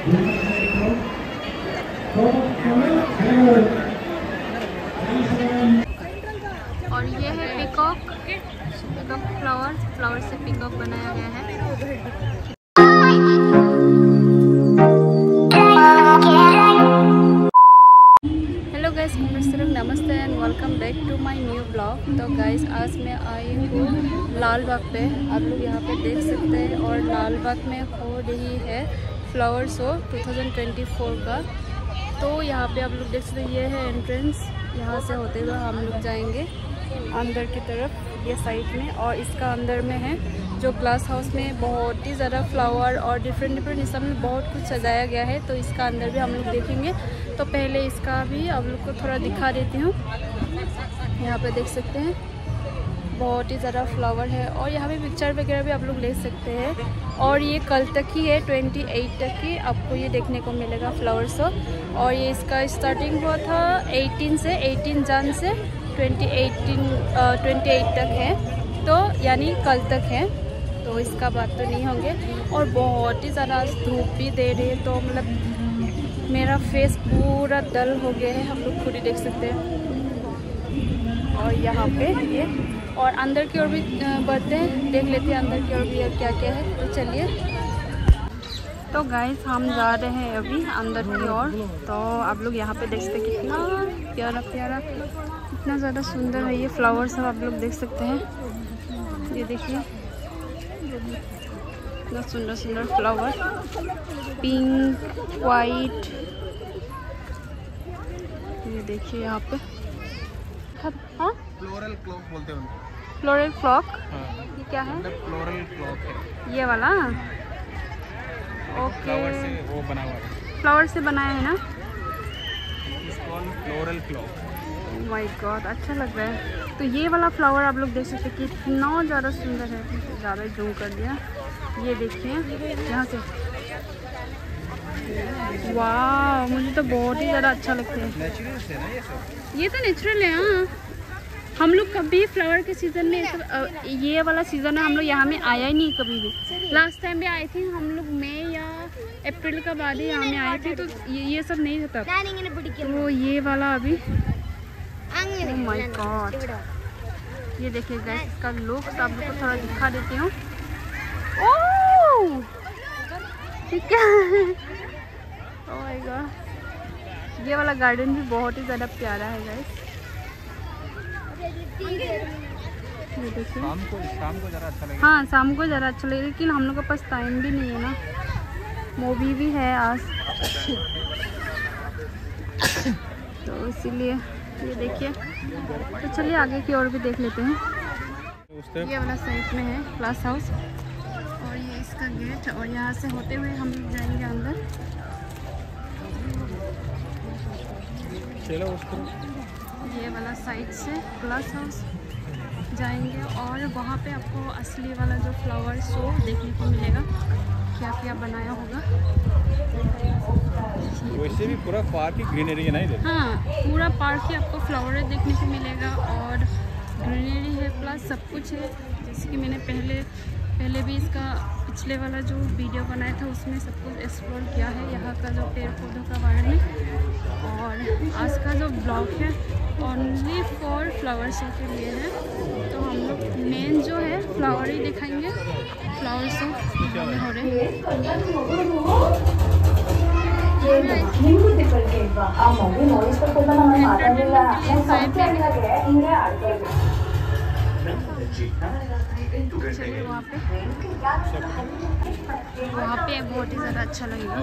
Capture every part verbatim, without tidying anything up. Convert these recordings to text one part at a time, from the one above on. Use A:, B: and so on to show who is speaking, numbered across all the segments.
A: और ये है पिकॉक, पिकॉक फ्लावर, फ्लावर से पिकॉक बनाया गया है। हेलो गाइस, नमस्ते and welcome back to my new blog. तो गाइस आज मैं आई हूँ लाल बाग पे, आप लोग यहाँ पे देख सकते हैं। और लाल बाग में हो रही है फ्लावर शो दो हज़ार चौबीस का। तो यहाँ पे आप लोग देख सकते हैं, ये है एंट्रेंस। यहाँ से होते हुए हम लोग जाएंगे अंदर की तरफ, ये साइड में। और इसका अंदर में है जो ग्लास हाउस में बहुत ही ज़्यादा फ्लावर और डिफरेंट डिफरेंट हिसाब में बहुत कुछ सजाया गया है। तो इसका अंदर भी हम लोग देखेंगे। तो पहले इसका भी आप लोग को थोड़ा दिखा देती हूँ। यहाँ पे देख सकते हैं बहुत ही ज़्यादा फ्लावर है। और यहाँ पे पिक्चर वगैरह भी आप लोग ले सकते हैं। और ये कल तक ही है, अट्ठाईस तक ही आपको ये देखने को मिलेगा फ्लावर शो। और ये इसका स्टार्टिंग हुआ था अठारह से, अठारह जन से अट्ठाईस तक है। तो यानी कल तक है, तो इसका बात तो नहीं होंगे। और बहुत ही ज़्यादा धूप भी दे रही है, तो मतलब मेरा फेस पूरा डल हो गया है, हम लोग खुद ही देख सकते हैं। और यहाँ पे ये और अंदर की ओर भी बढ़ते हैं, देख लेते हैं अंदर की ओर भी क्या क्या है। तो चलिए। तो गाइस हम जा रहे हैं अभी अंदर की ओर। तो आप लोग यहाँ पे देख सकते हैं कितना प्यारा प्यारा, इतना ज़्यादा सुंदर है ये फ्लावर सब, आप लोग देख सकते हैं। ये देखिए इतना सुंदर सुंदर फ्लावर, पिंक, वाइट। ये देखिए यहाँ पे, हाँ
B: फ्लोरल क्लॉक बोलते हैं उनको।
A: फ्लोरल क्लॉक,
B: हाँ।
A: ये क्या है?
B: फ्लोरल क्लॉक है
A: ये वाला। ओके,
B: फ्लावर से वो बना हुआ है,
A: फ्लावर से बनाया है ना।
B: Floral clock.
A: माय गॉड, अच्छा लग रहा है। तो ये वाला फ्लावर आप लोग देख सकते हैं कितना ज़्यादा सुंदर है। ज़्यादा जूम कर दिया, ये देखिए यहाँ से। वाह, मुझे तो बहुत ही ज़्यादा अच्छा लगता है।
B: नेचुरल से ना ये सब,
A: ये तो नेचुरल है। हाँ, हम लोग कभी फ्लावर के सीज़न में सब, ये वाला सीज़न है, हम लोग यहाँ में आया ही नहीं कभी भी। लास्ट टाइम भी आए थे हम लोग मई या अप्रैल का बाद ही यहाँ में आए थे, तो ये, ये सब नहीं होता। तो ये वाला अभी, ओह माय गॉड, ये देखिए गाइस इसका लुक, आप लोग को थोड़ा दिखा देती हूँ। ओह ठीक है, ओह माय गॉड, ये वाला गार्डन भी बहुत ही ज़्यादा प्यारा है गाइस। ये देखिए
B: शाम को शाम को ज़रा अच्छा लगेगा।
A: हाँ, शाम को ज़रा अच्छा लगेगा, लेकिन हम लोग के पास टाइम भी नहीं है ना, मूवी भी है आज, तो इसीलिए ये देखिए। तो चलिए आगे की ओर भी देख लेते हैं। ये वाला साइड में है ग्लास हाउस, और ये इसका गेट। और यहाँ से होते हुए हम लोग जाएंगे अंदर।
B: चलो उसको,
A: ये वाला साइड से ग्लास हाउस जाएंगे, और वहाँ पे आपको असली वाला जो फ्लावर शो देखने को मिलेगा, क्या क्या बनाया होगा।
B: वैसे भी पूरा पार्क ही ग्रीनरी है ना इधर।
A: हाँ, पूरा पार्क ही आपको फ्लावर देखने को मिलेगा, और ग्रीनरी है, प्लस सब कुछ है। जैसे कि मैंने पहले पहले भी इसका पिछले वाला जो वीडियो बनाया था, उसमें सब कुछ एक्सप्लोर किया है, यहाँ का जो पेड़ पौधों का बारे में। और आज का जो ब्लॉग है ओनली फॉर फ्लावर शो के लिए है। तो हम लोग मेन जो है फ्लावर ही दिखाएंगे, फ्लावर शो हो रहे हैं। चलिए वहाँ पे वहाँ पे बहुत ही ज़्यादा अच्छा लगेगा।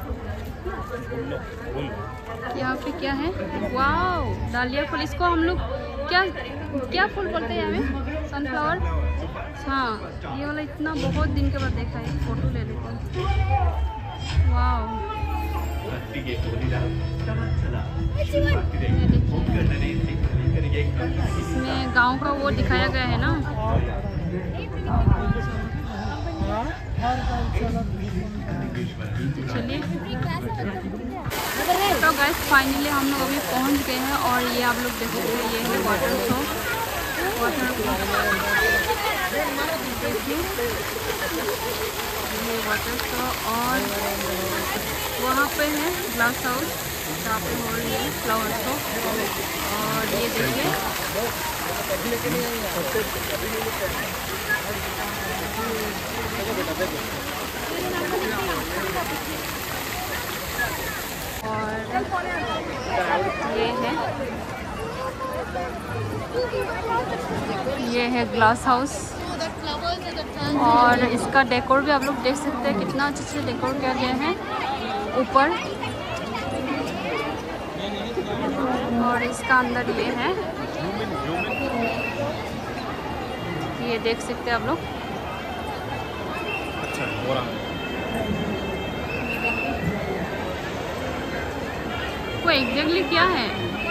A: यहाँ पे क्या है? वाओ, डालिया फूल, इसको हम लोग क्या क्या फूल बोलते हैं यहाँ में? सनफ्लावर। हाँ, ये वाला इतना बहुत दिन के बाद देखा है, फोटो ले लेते हैं। वाओ, इसमें गांव का वो दिखाया गया है ना। चलिए, तो गाइस फाइनली हम लोग अभी पहुंच गए हैं। और ये आप लोग देख सकते हैं, ये है वाटर शो, वाटर देखिए ये वाटर शो। और वहाँ पे है ग्लास हाउस जहाँ पे हो रही है फ्लावर शो। और ये देखिए और ये है ये है ग्लास हाउस। और इसका डेकोर भी आप लोग देख सकते हैं कितना अच्छे से डेकोर किया गया है ऊपर। और इसका अंदर ये है, ये देख सकते हैं आप लोग। वो एग्जैक्टली क्या है?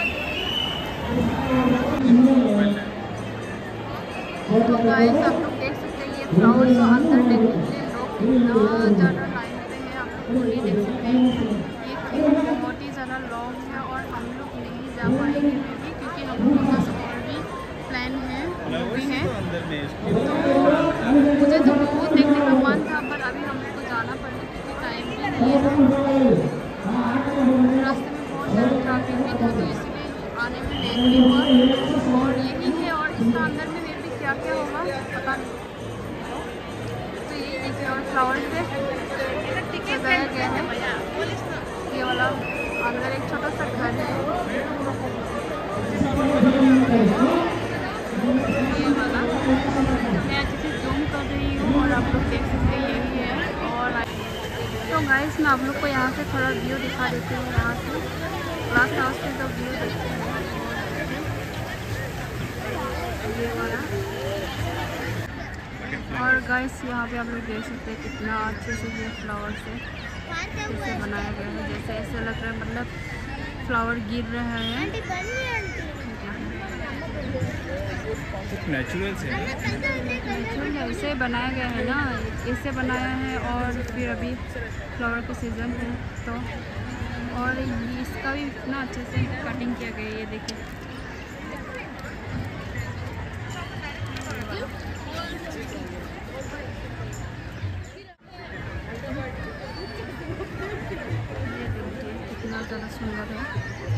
A: तो गाइस आप लोग देख सकते हैं ये फ्लावर्स तो अंदर देखने के लिए लोग कितना ज़्यादा लाइन पे है, आप लोग खुद ही देख सकते हैं। ये क्यों बहुत ही ज़्यादा लॉन्ग है और हम लोग नहीं जा पाएंगे भी क्योंकि हम लोग के पास और भी प्लान है, मूवी है। तो मुझे तो बहुत देखने का मन था पर अभी हम लोग को जाना पड़ेगा क्योंकि टाइम भी नहीं है। रास्ते में बहुत ज़्यादा ट्रैफिक भी था तो इसलिए आने में लेट भी हुआ। और यही है और इसका अंदर में मेरे भी क्या क्या होगा पता नहीं। तो यही देखिए और फ्लावर से सजाया गया है। ये वाला अंदर एक छोटा सा घर है, ये वाला मैं अच्छे से जूम कर रही हूँ और आप लोग देख सकते हैं यही है। और तो गाइस मैं आप लोग को यहाँ से थोड़ा व्यू दिखा देती हूँ। यहाँ से ग्लास हाउस से जो व्यू देखते हैं ये वाला। और गाइस यहाँ पे आप लोग देख सकते हैं कितना अच्छे से ये फ्लावर से कैसे बनाया गया है। जैसे ऐसे लग रहा है मतलब फ्लावर गिर रहा है।
B: नेचुरल से
A: नेचुरल ऐसे बनाया गया है ना, ऐसे बनाया है। और फिर अभी फ्लावर का सीज़न है तो और इसका भी इतना अच्छे से कटिंग किया गया है। ये देखिए कितना ज़्यादा सुंदर है।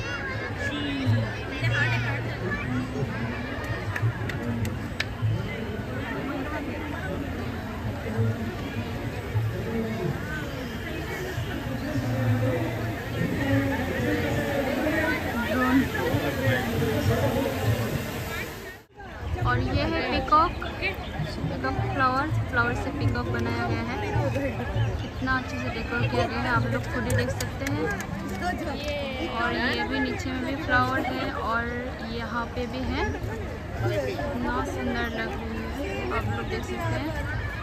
A: और ये है पिकॉक, पिकॉक फ्लावर फ्लावर से पिकॉक बनाया गया है। कितना अच्छे से डेकोर किया गया है, आप लोग खुद ही देख सकते हैं। और ये भी नीचे में भी फ्लावर है और यहाँ पे भी है। कितना सुंदर लग रही है, आप लोग देख सकते हैं।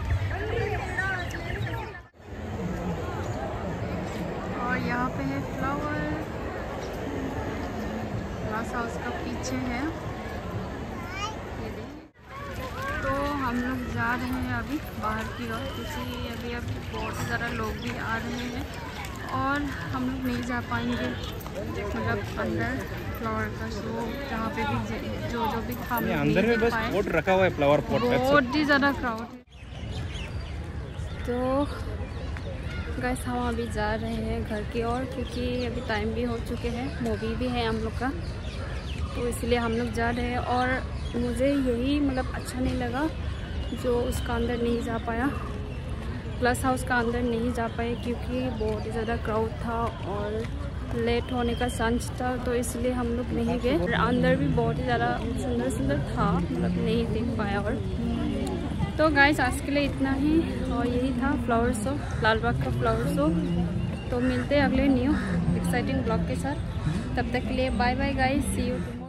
A: और यहाँ पे है फ्लावर, ग्लास हाउस का पीछे है। तो हम लोग जा रहे हैं अभी बाहर की ओर क्योंकि अभी अभी बहुत ज़्यादा लोग भी आ रहे हैं और हम लोग नहीं जा पाएंगे मतलब अंदर फ्लावर का शो जहाँ पे भी जो जो भी हम
B: अंदर में बस पॉट रखा हुआ है फ्लावर पॉट,
A: बहुत ही ज़्यादा क्राउड है। तो गाइस हम अभी जा रहे हैं घर की ओर क्योंकि अभी टाइम भी हो चुके हैं, मूवी भी है हम लोग का, तो इसलिए हम लोग जा रहे हैं। और मुझे यही मतलब अच्छा नहीं लगा जो उसका अंदर नहीं जा पाया, ग्लास हाउस का अंदर नहीं जा पाए क्योंकि बहुत ही ज़्यादा क्राउड था और लेट होने का चांस था, तो इसलिए हम लोग नहीं गए। अंदर भी बहुत ही ज़्यादा सुंदर सुंदर था, मतलब नहीं देख पाया। और तो गाइस आज के लिए इतना ही और यही था फ्लावर शो, लाल बाग का फ्लावर शो। तो मिलते हैं अगले न्यू एक्साइटिंग ब्लॉग के साथ, तब तक के लिए bye bye guys, see you.